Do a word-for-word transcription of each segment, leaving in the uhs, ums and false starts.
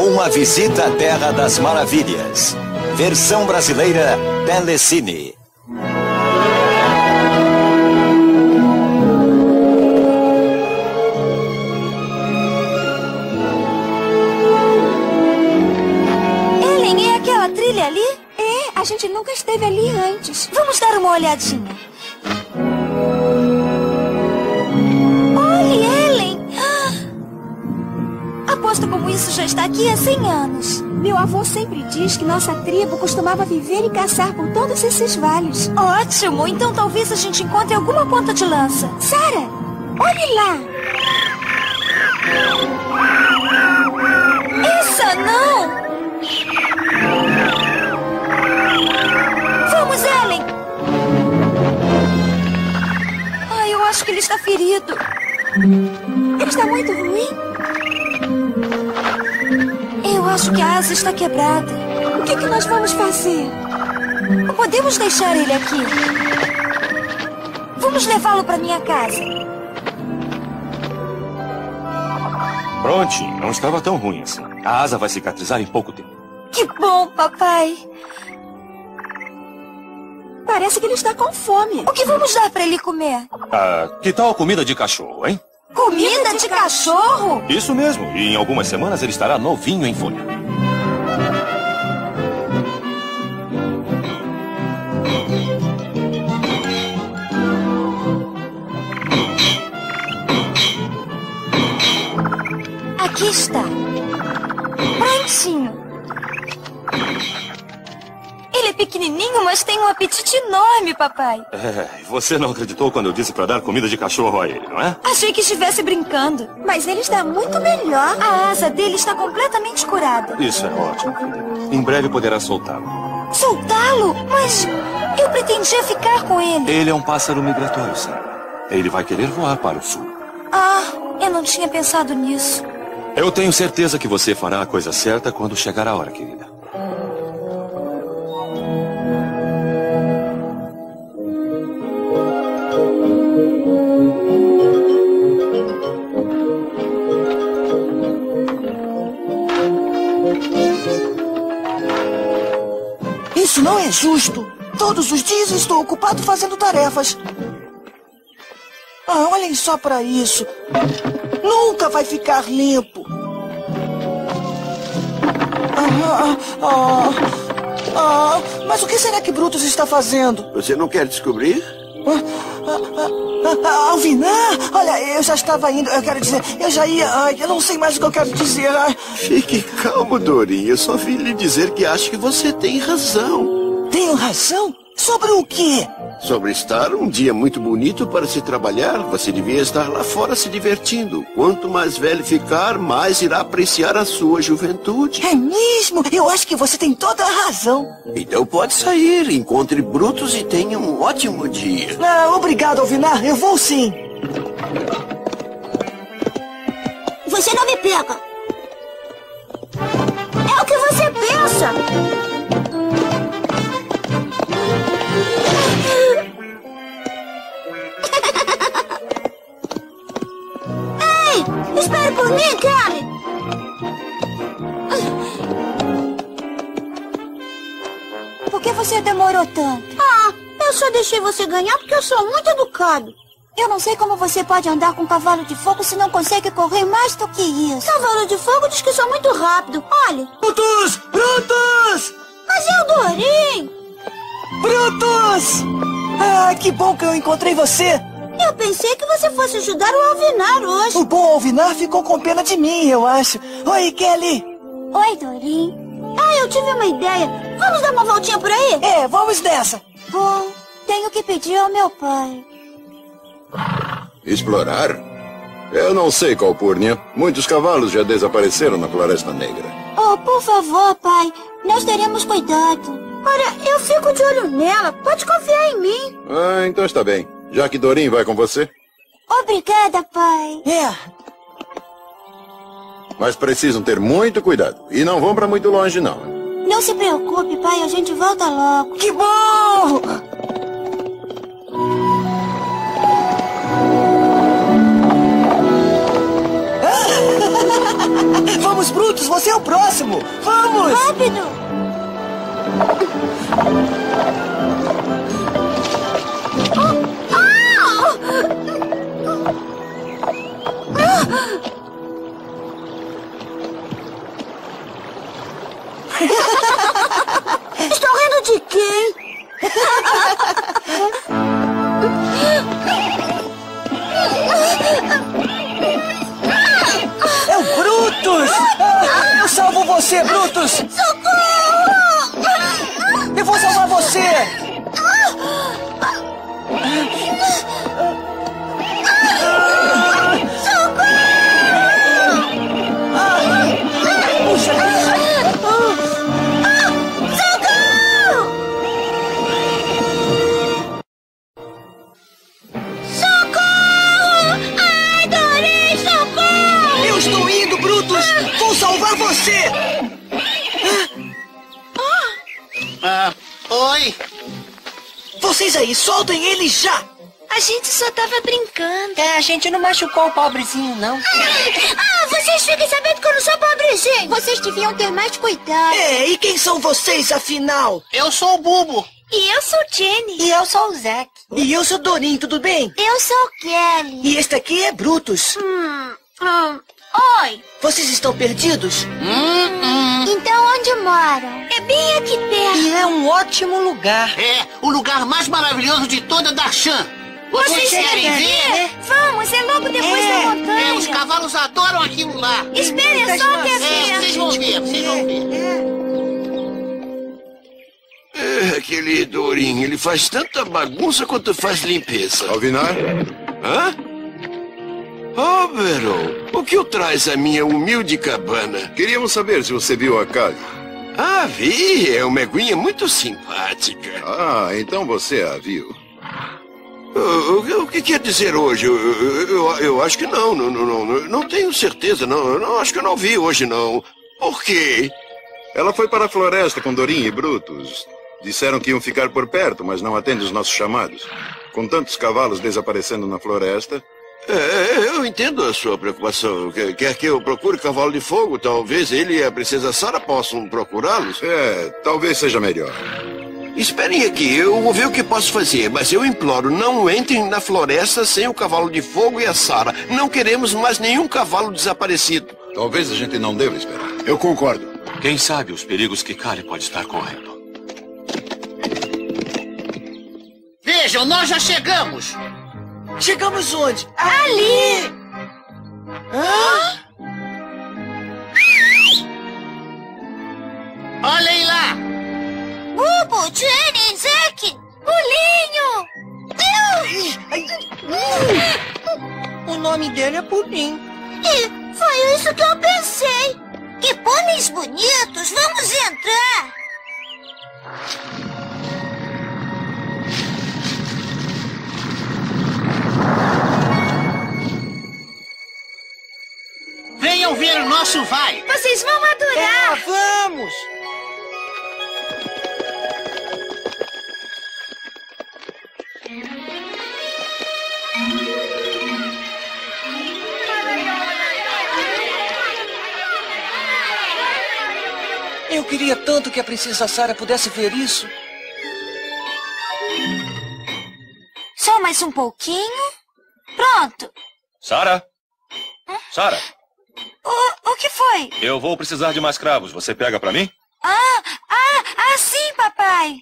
Uma visita à Terra das Maravilhas. Versão brasileira Telecine. Ellen, é aquela trilha ali? É, a gente nunca esteve ali antes. Vamos dar uma olhadinha. Olhe, Ellen! Aposto como isso já está aqui há cem anos. Meu avô sempre diz que nossa tribo costumava viver e caçar por todos esses vales. Ótimo! Então talvez a gente encontre alguma ponta de lança. Sarah, olhe lá! Essa não! Vamos, Ellen! Ai, eu acho que ele está ferido. Ele está muito ruim? Eu acho que a asa está quebrada. O que, que nós vamos fazer? Não podemos deixar ele aqui. Vamos levá-lo para minha casa. Prontinho, não estava tão ruim assim. A asa vai cicatrizar em pouco tempo. Que bom, papai. Parece que ele está com fome. O que vamos dar para ele comer? Ah, que tal comida de cachorro, hein? Comida de cachorro? Isso mesmo, e em algumas semanas ele estará novinho em folha. Aqui está. Prontinho. Ele é pequenininho, mas tem um apetite enorme, papai. É, você não acreditou quando eu disse para dar comida de cachorro a ele, não é? Achei que estivesse brincando. Mas ele está muito melhor. A asa dele está completamente curada. Isso é ótimo, filha. Em breve poderá soltá-lo. Soltá-lo? Mas eu pretendia ficar com ele. Ele é um pássaro migratório, sim. Ele vai querer voar para o sul. Ah, eu não tinha pensado nisso. Eu tenho certeza que você fará a coisa certa quando chegar a hora, querida. Isso não é justo. Todos os dias estou ocupado fazendo tarefas. Ah, olhem só para isso. Nunca vai ficar limpo. Ah, ah, ah, mas o que será que Brutus está fazendo? Você não quer descobrir? Ah, ah, ah, ah, Alvinar, olha, eu já estava indo, eu quero dizer, eu já ia, ai, eu não sei mais o que eu quero dizer. Ai. Fique calmo, Dorinha, eu só vim lhe dizer que acho que você tem razão. Tenho razão? Sobre o quê? Sobre estar um dia muito bonito para se trabalhar, você devia estar lá fora se divertindo. Quanto mais velho ficar, mais irá apreciar a sua juventude. É mesmo? Eu acho que você tem toda a razão. Então pode sair, encontre Brutus e tenha um ótimo dia. Ah, obrigado, Alvinar, eu vou sim. Você não me pega. É o que você pensa. Ei, espere por mim, Kelly. Por que você demorou tanto? Ah, eu só deixei você ganhar porque eu sou muito educado. Eu não sei como você pode andar com um cavalo de fogo se não consegue correr mais do que isso. Cavalo de fogo diz que sou muito rápido. Olha. Brutus! Brutus! Mas é o Dorim! Brutus! Ah, que bom que eu encontrei você. Eu pensei que você fosse ajudar o Alvinar hoje. O bom Alvinar ficou com pena de mim, eu acho. Oi, Kelly. Oi, Dorim. Ah, eu tive uma ideia. Vamos dar uma voltinha por aí? É, vamos nessa. Bom, tenho que pedir ao meu pai. Explorar? Eu não sei, Calpurnia. Muitos cavalos já desapareceram na Floresta Negra. Oh, por favor, pai. Nós teremos cuidado. Olha, eu fico de olho nela. Pode confiar em mim. Ah, então está bem. Já que Dorim vai com você? Obrigada, pai. É. Mas precisam ter muito cuidado. E não vão para muito longe, não. Não se preocupe, pai. A gente volta logo. Que bom! Vamos Vamos, Brutus, você é o próximo! Vamos! Rápido! Estão rindo de quem? É o Brutus! Ah, eu salvo você, Brutus! Socorro! Eu vou salvar você! Puxa! Vou salvar você! Ah, oi! Vocês aí, soltem ele já! A gente só tava brincando. É, a gente não machucou o pobrezinho, não. Ah, vocês fiquem sabendo que eu não sou pobrezinho. Vocês deviam ter mais cuidado. É, e quem são vocês, afinal? Eu sou o Bubo. E eu sou Jenny. E eu sou o Zack. E eu sou Dorinho, tudo bem? Eu sou Kelly. E este aqui é Brutus. Hum, hum. Oi. Vocês estão perdidos? Hum, hum. Então onde moram? É bem aqui perto. E é um ótimo lugar. É o lugar mais maravilhoso de toda Darshan. Vocês querem ver? Vamos, é logo depois É, da montanha. É, os cavalos adoram aquilo lá. Espere, é só até É, ver. vocês vão ver, vocês vão ver. É, aquele Dorinho, ele faz tanta bagunça quanto faz limpeza. Alvinar? Hã? Oberon, o que o traz à minha humilde cabana? Queríamos saber se você viu a Kali. Ah, vi, é uma eguinha muito simpática. Ah, então você a viu. O, o, o que quer dizer hoje? Eu, eu, eu, eu acho que não, não, não, não, não tenho certeza, não, eu não, acho que eu não vi hoje, não. Por quê? Ela foi para a floresta com Dorin e Brutus. Disseram que iam ficar por perto, mas não atendem os nossos chamados. Com tantos cavalos desaparecendo na floresta... É, eu entendo a sua preocupação. Quer, quer que eu procure cavalo de fogo? Talvez ele e a princesa Sarah possam procurá-los. É, talvez seja melhor. Esperem aqui, eu vou ver o que posso fazer, mas eu imploro, não entrem na floresta sem o cavalo de fogo e a Sarah. Não queremos mais nenhum cavalo desaparecido. Talvez a gente não deva esperar. Eu concordo. Quem sabe os perigos que Kali pode estar correndo. Vejam, nós já chegamos. Chegamos onde? Ali! Hã? Olhem lá. Bubo, Jenny, Zack, Pulinho. O nome dele é Pudim. E foi isso que eu pensei. Que pôneis bonitos, vamos entrar. Venham ver o nosso vai. Vocês vão adorar. É, vamos! Eu queria tanto que a princesa Sarah pudesse ver isso. Só mais um pouquinho. Pronto. Sarah? Sarah, O, o que foi? eu vou precisar de mais cravos. Você pega pra mim? Ah, ah, ah, sim, papai.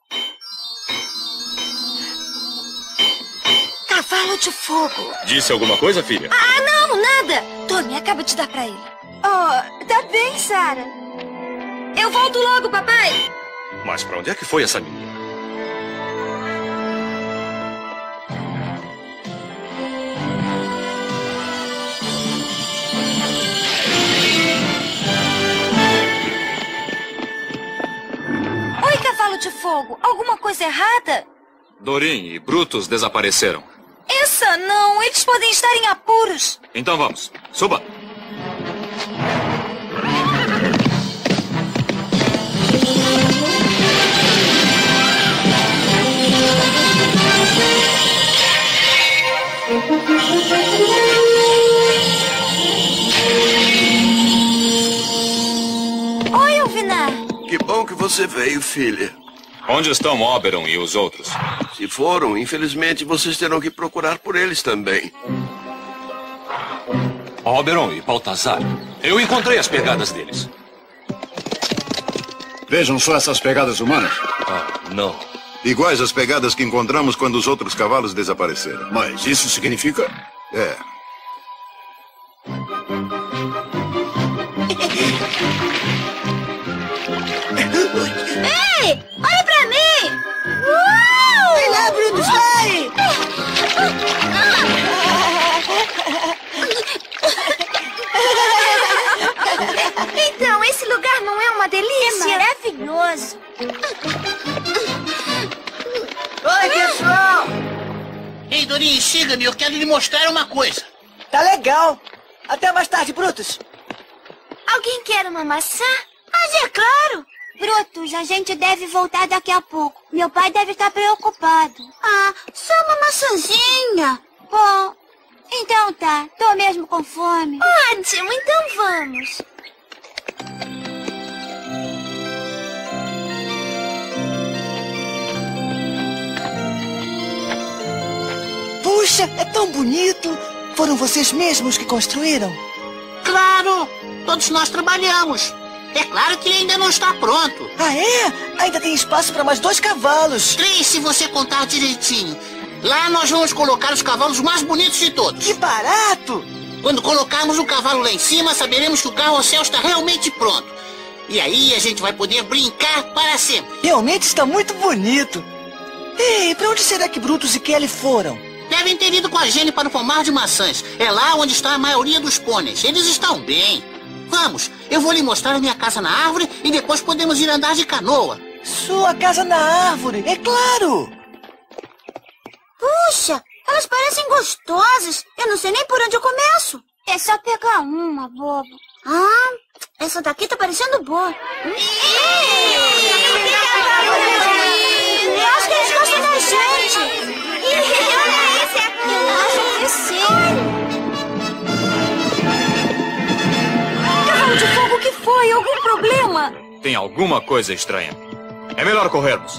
Cavalo de fogo. Disse alguma coisa, filha? Ah, não, nada. Tome, acabo de dar pra ele. Oh, tá bem, Sarah. Eu volto logo, papai. Mas pra onde é que foi essa menina? Oi, cavalo de fogo. Alguma coisa errada? Dorin e Brutus desapareceram. Essa não. Eles podem estar em apuros. Então vamos. Suba. Que bom que você veio, filha. Onde estão Oberon e os outros? Se foram, infelizmente, vocês terão que procurar por eles também. Oberon e Baltazar. Eu encontrei as pegadas deles. Vejam só essas pegadas humanas. Ah, não. Iguais às pegadas que encontramos quando os outros cavalos desapareceram. Mas isso significa... É. Ei, olha pra mim! Uh! Vai lá, Brutus, vai! Então, esse lugar não é uma delícia? É maravilhoso. Oi, pessoal! Ei, Dorinha, siga-me, eu quero lhe mostrar uma coisa. Tá legal. Até mais tarde, Brutus. Alguém quer uma maçã? Mas é claro. Brutus, a gente deve voltar daqui a pouco. Meu pai deve estar preocupado. Ah, só uma maçãzinha. Bom, então tá. Tô mesmo com fome. Ótimo, então vamos. Puxa, é tão bonito. Foram vocês mesmos que construíram? Claro, todos nós trabalhamos. É claro que ele ainda não está pronto. Ah, é? Ainda tem espaço para mais dois cavalos. Três, se você contar direitinho. Lá nós vamos colocar os cavalos mais bonitos de todos. Que barato! Quando colocarmos o cavalo lá em cima, saberemos que o carrossel está realmente pronto. E aí a gente vai poder brincar para sempre. Realmente está muito bonito. Ei, para onde será que Brutus e Kelly foram? Devem ter ido com a Jenny para o pomar de maçãs. É lá onde está a maioria dos pôneis. Eles estão bem. Vamos, eu vou lhe mostrar a minha casa na árvore e depois podemos ir andar de canoa. Sua casa na árvore, é claro. Puxa, elas parecem gostosas. Eu não sei nem por onde eu começo. É só pegar uma, bobo. Ah, essa daqui tá parecendo boa. Eu acho que eles gostam da gente. Olha esse aqui. Eu acho que sim. Cavalo de fogo, o que foi? Algum problema? Tem alguma coisa estranha. É melhor corrermos.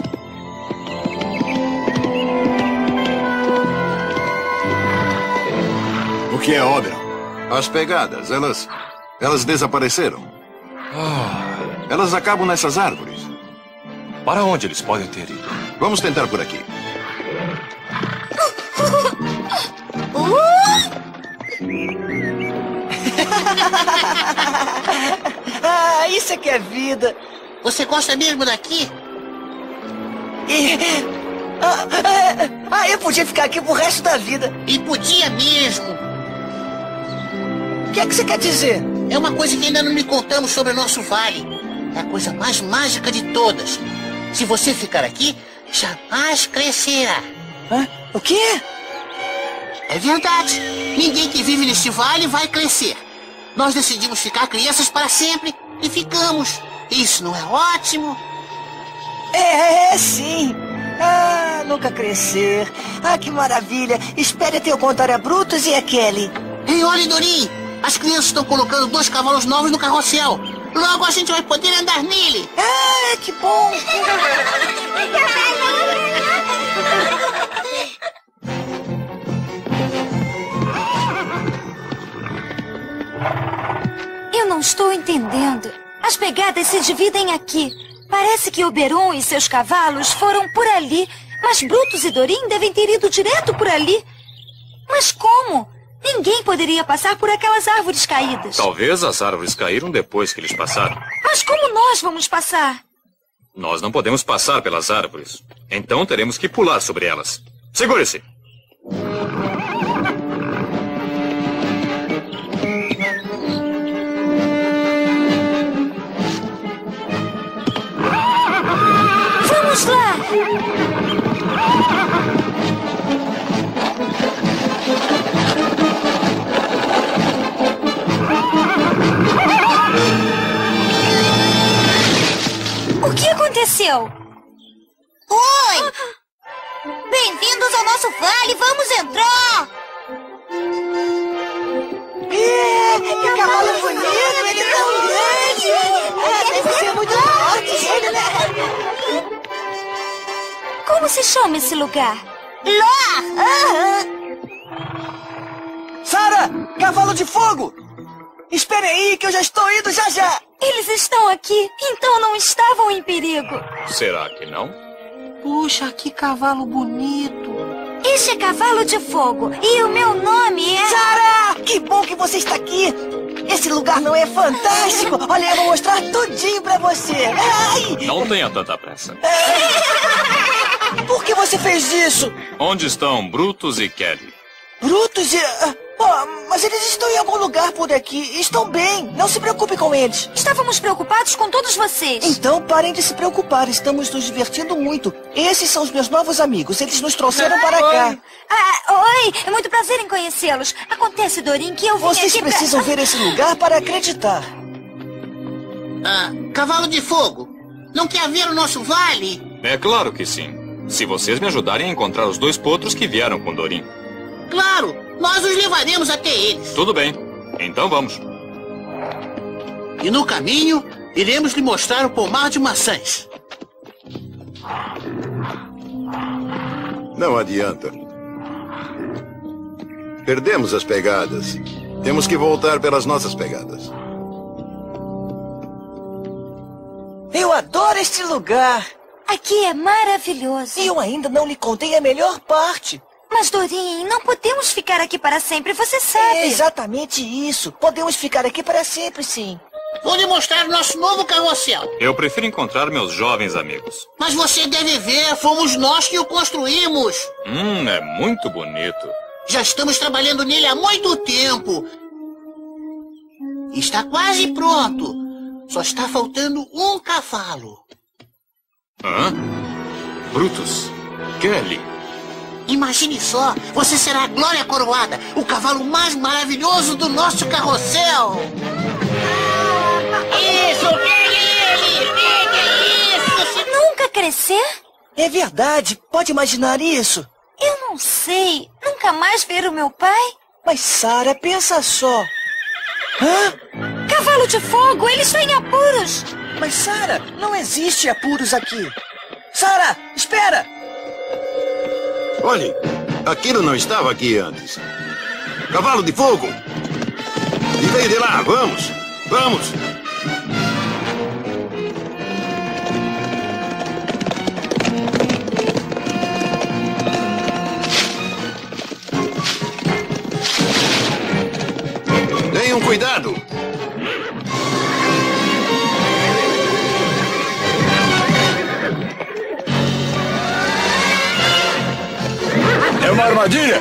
O que é, Oberon? As pegadas, elas... Elas desapareceram. Ah, Elas acabam nessas árvores. para onde eles podem ter ido? Vamos tentar por aqui. Ah, isso é que é vida. Você gosta mesmo daqui? E... Ah, ah, ah, eu podia ficar aqui pro resto da vida. E podia mesmo. O que é que você quer dizer? É uma coisa que ainda não lhe contamos sobre o nosso vale. É a coisa mais mágica de todas. Se você ficar aqui, jamais crescerá. Hã? O quê? É verdade. Ninguém que vive neste vale vai crescer. Nós decidimos ficar crianças para sempre e ficamos. Isso não é ótimo? É, é sim. Ah, nunca crescer. Ah, que maravilha. Espere até eu contar a Brutus e a Kelly. Ei, olha, Dorim. As crianças estão colocando dois cavalos novos no carrossel. Logo a gente vai poder andar nele. Ah, que bom. Eu não estou entendendo. As pegadas se dividem aqui. Parece que Oberon e seus cavalos foram por ali, mas Brutus e Dorim devem ter ido direto por ali. Mas como? Ninguém poderia passar por aquelas árvores caídas. Talvez as árvores caíram depois que eles passaram. Mas como nós vamos passar? Nós não podemos passar pelas árvores. Então teremos que pular sobre elas. Segure-se! Vamos lá! O que aconteceu? Oi! Bem-vindos ao nosso vale, vamos entrar! É, que cavalo bonito, ele é tão grande. Ah, deve ser muito forte. Como se chama esse lugar? Lá! Sara! Cavalo de fogo! Espere aí que eu já estou indo já já! Eles estão aqui, então não estavam em perigo. Será que não? Puxa, que cavalo bonito! Este é Cavalo de Fogo e o meu nome é... Sara! Que bom que você está aqui! Esse lugar não é fantástico? Olha, eu vou mostrar tudinho pra você! Ai! Não tenha tanta pressa. Por que você fez isso? Onde estão Brutus e Kelly? Brutus e... Oh, mas eles estão em algum lugar por aqui. Estão bem. Não se preocupe com eles. Estávamos preocupados com todos vocês. Então parem de se preocupar. Estamos nos divertindo muito. Esses são os meus novos amigos. Eles nos trouxeram para cá. Ah, oi, é muito prazer em conhecê-los. Acontece, Dorim, que eu vim Vocês aqui precisam pra... ver esse lugar para acreditar. Ah, Cavalo de Fogo, não quer ver o nosso vale? É claro que sim. Se vocês me ajudarem a encontrar os dois potros que vieram com Dorim. Claro, nós os levaremos até eles. Tudo bem. Então vamos. E no caminho, iremos lhe mostrar o pomar de maçãs. Não adianta. Perdemos as pegadas. Temos que voltar pelas nossas pegadas. Eu adoro este lugar. Aqui é maravilhoso. E eu ainda não lhe contei a melhor parte. Mas, Dorim, não podemos ficar aqui para sempre, você sabe. É exatamente isso. Podemos ficar aqui para sempre, sim. Vou lhe mostrar o nosso novo carrossel. Eu prefiro encontrar meus jovens amigos. Mas você deve ver, fomos nós que o construímos. Hum, é muito bonito. Já estamos trabalhando nele há muito tempo. Está quase pronto. Só está faltando um cavalo. Hã? Brutus, Kelly. Imagine só, você será a Glória Coroada, o cavalo mais maravilhoso do nosso carrossel. Isso, pegue ele! Pegue isso! Nunca crescer? É verdade. Pode imaginar isso? Eu não sei. Nunca mais ver o meu pai? Mas, Sara, pensa só. Hã? Cavalo de Fogo, ele está em apuros. Mas, Sara, não existe apuros aqui. Sara, espera! Olhe, aquilo não estava aqui antes. Cavalo de fogo! E veio de lá, vamos! Vamos! Tenham cuidado! É uma armadilha!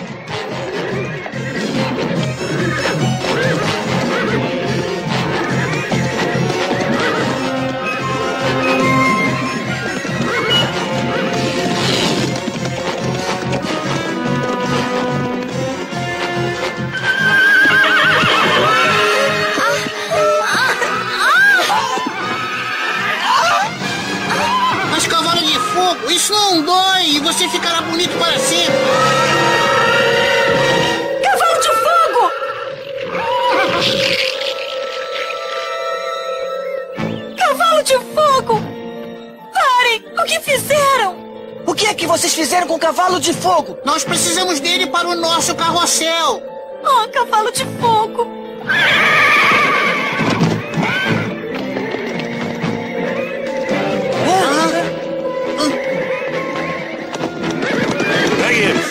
Mas cavalo de fogo, isso não dói e você ficará bonito para sempre. Cavalo de Fogo! Cavalo de Fogo! Parem! O que fizeram? O que é que vocês fizeram com o cavalo de fogo? Nós precisamos dele para o nosso carrossel. Oh, Cavalo de Fogo! Pegue eles!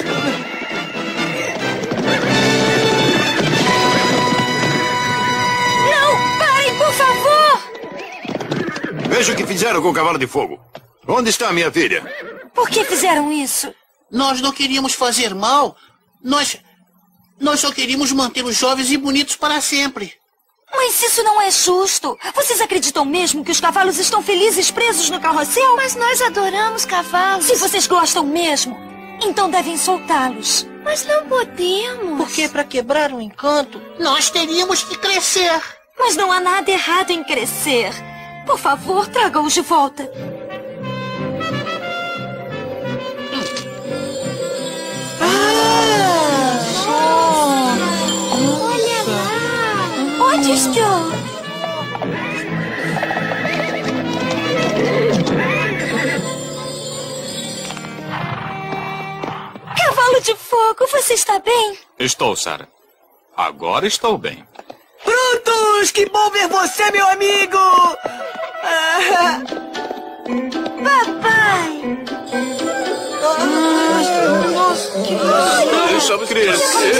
Não! Parem, por favor! Veja o que fizeram com o cavalo de fogo. Onde está minha filha? Por que fizeram isso? Nós não queríamos fazer mal. Nós... Nós só queríamos manter os jovens e bonitos para sempre. Mas isso não é justo. Vocês acreditam mesmo que os cavalos estão felizes presos no carrossel? Mas nós adoramos cavalos. Se vocês gostam mesmo, então devem soltá-los. Mas não podemos. Porque para quebrar o encanto... Nós teríamos que crescer. Mas não há nada errado em crescer. Por favor, traga-os de volta. Onde estou? Você está bem? Estou, Sarah. Agora estou bem. Brutus, que bom ver você, meu amigo! Ah. Papai! Deixa crescer.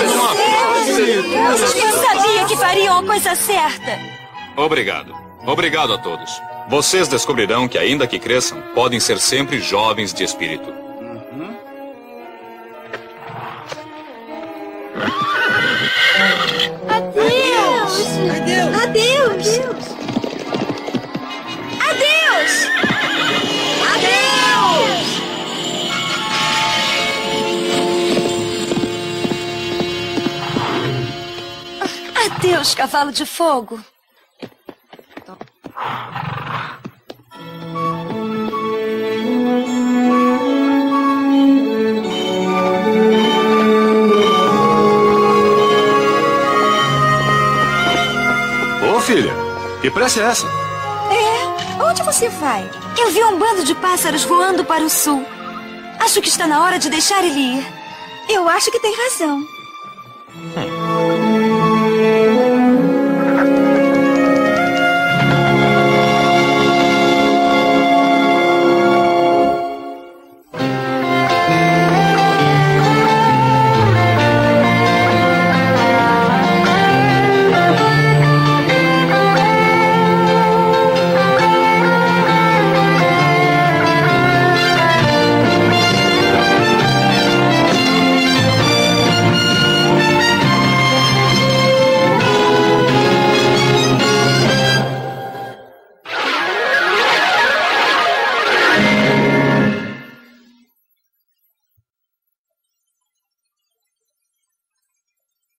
Eu sabia que fariam a coisa certa. Obrigado. Obrigado a todos. Vocês descobrirão que, ainda que cresçam, podem ser sempre jovens de espírito. Uhum. Adeus! Adeus! Adeus! Adeus! Adeus! Adeus, cavalo de fogo. Ô, filha, que pressa é essa? É? Onde você vai? Eu vi um bando de pássaros voando para o sul. Acho que está na hora de deixar ele ir. Eu acho que tem razão. Hum.